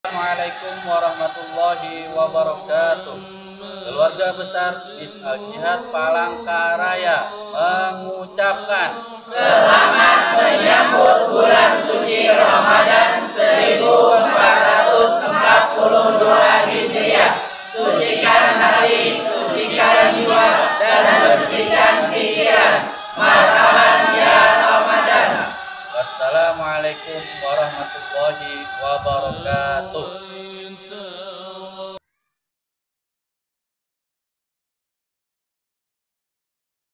Assalamualaikum warahmatullahi wabarakatuh. Keluarga besar Hizb Al-Jihad Palangkaraya mengucapkan Selamat menyambut bulan suci Ramadan 1442 Hijriah. Sucikan hati, sucikan jiwa, dan bersihkan pikiran. Marhaban ya Ramadan. Wassalamualaikum warahmatullahi wabarakatuh.